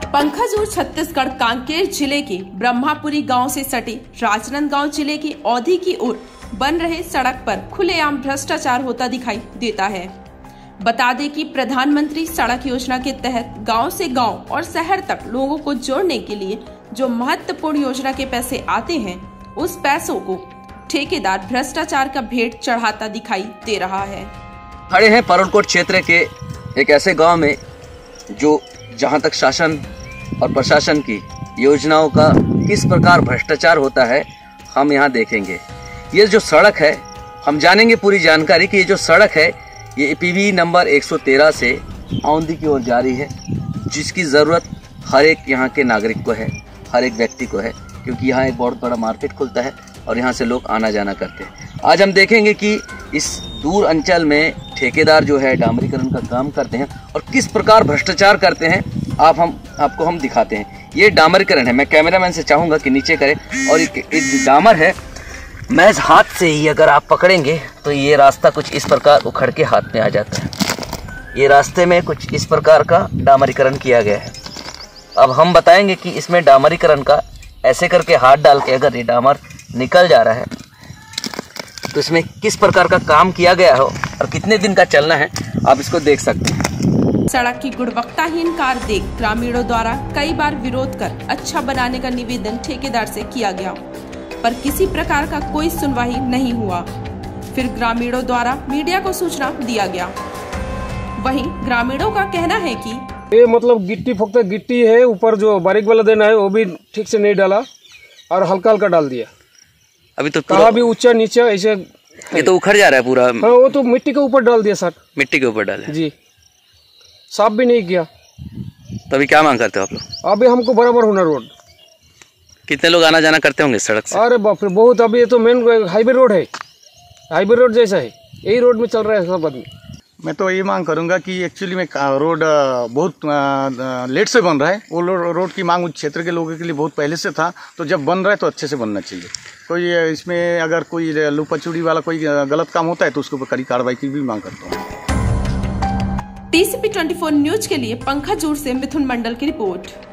पंखाजूर छत्तीसगढ़ कांकेर जिले के ब्रह्मापुरी गांव से सटे राजनांदगांव जिले के औधी की ओर बन रहे सड़क पर खुलेआम भ्रष्टाचार होता दिखाई देता है। बता दें कि प्रधानमंत्री सड़क योजना के तहत गांव से गांव और शहर तक लोगों को जोड़ने के लिए जो महत्वपूर्ण योजना के पैसे आते हैं, उस पैसों को ठेकेदार भ्रष्टाचार का भेंट चढ़ाता दिखाई दे रहा है। खड़े हैं परलकोट क्षेत्र के एक ऐसे गांव में जो जहां तक शासन और प्रशासन की योजनाओं का किस प्रकार भ्रष्टाचार होता है हम यहां देखेंगे। ये जो सड़क है, हम जानेंगे पूरी जानकारी कि ये जो सड़क है ये पीवी नंबर 113 से औंधी की ओर जा रही है, जिसकी ज़रूरत हर एक यहाँ के नागरिक को है, हर एक व्यक्ति को है, क्योंकि यहाँ एक बहुत बड़ा मार्केट खुलता है और यहाँ से लोग आना जाना करते हैं। आज हम देखेंगे कि इस दूर अंचल में ठेकेदार जो है डामरीकरण का काम करते हैं और किस प्रकार भ्रष्टाचार करते हैं आपको हम दिखाते हैं। ये डामरीकरण है, मैं कैमरामैन से चाहूँगा कि नीचे करें। और एक डामर है, महज हाथ से ही अगर आप पकड़ेंगे तो ये रास्ता कुछ इस प्रकार उखड़ के हाथ में आ जाता है। ये रास्ते में कुछ इस प्रकार का डामरीकरण किया गया है। अब हम बताएंगे कि इसमें डामरीकरण का ऐसे करके हाथ डाल के अगर ये डामर निकल जा रहा है तो इसमें किस प्रकार का काम किया गया हो और कितने दिन का चलना है, आप इसको देख सकते हैं। सड़क की गुणवत्ताहीन कार्य देख ग्रामीणों द्वारा कई बार विरोध कर अच्छा बनाने का निवेदन ठेकेदार से किया गया, पर किसी प्रकार का कोई सुनवाई नहीं हुआ। फिर ग्रामीणों द्वारा मीडिया को सूचना दिया गया। वहीं ग्रामीणों का कहना है कि ये मतलब गिट्टी फक्त गिट्टी है, ऊपर जो बारीक वाला देना है वो भी ठीक से नहीं डाला और हल्का हल्का डाल दिया। अभी तो कहाँ भी ऊंचा नीचे ऐसे ये तो उखड़ जा रहा है पूरा। हाँ, वो तो मिट्टी के ऊपर डाल दिया सर। मिट्टी के ऊपर डाले जी, साफ भी नहीं किया। तो अभी क्या मांग करते हो आप लोग? अभी हमको बराबर होना रोड। कितने लोग आना जाना करते होंगे सड़क से? अरे बाप रे, बहुत। अभी ये तो मेन हाईवे रोड है, हाईवे रोड जैसा है, यही रोड में चल रहा है सब आदमी। मैं तो ये मांग करूंगा कि एक्चुअली में रोड बहुत लेट से बन रहा है। वो रोड की मांग उस क्षेत्र के लोगों के लिए बहुत पहले से था, तो जब बन रहा है तो अच्छे से बनना चाहिए। कोई इसमें अगर कोई लुपाचुड़ी वाला कोई गलत काम होता है तो उसके ऊपर कड़ी कार्रवाई की भी मांग करता हूँ। TCP 24 न्यूज के लिए पंखाजूर से मिथुन मंडल की रिपोर्ट।